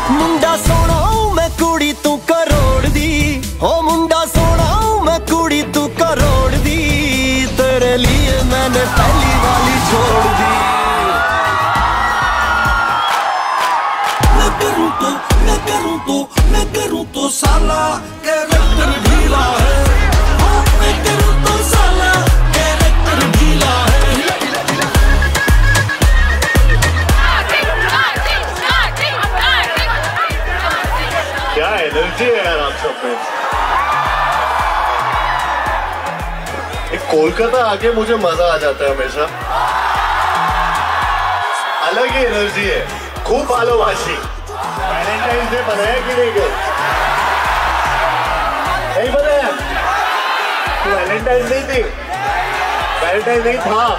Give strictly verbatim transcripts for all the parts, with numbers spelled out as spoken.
मुंडा सोना मैं कुड़ी तू करोड़ दी, ओ मुंडा सोना मैं कुड़ी तू करोड़ दी, तेरे लिए मैंने पहली वाली छोड़ दी। मैं करूं तो मैं करूं तो मैं करूं तो साला कैरेक्टर ढीला है, मैं करूं तो साला कैरेक्टर ढीला है। क्या एनर्जी है यार आप सब में। एक कोलकाता आके मुझे मजा आ जाता है हमेशा, अलग ही एनर्जी है, खूब भालोबाशी। वैलेंटाइन डे बनाया कि नहीं गए? नहीं बनाया? वैलेंटाइन नहीं थी, वैलेंटाइन नहीं था,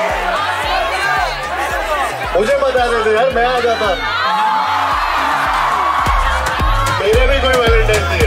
मुझे बता देते यार, मैं आ जाता। मेरे भी कोई वैलेंटाइन नहीं है।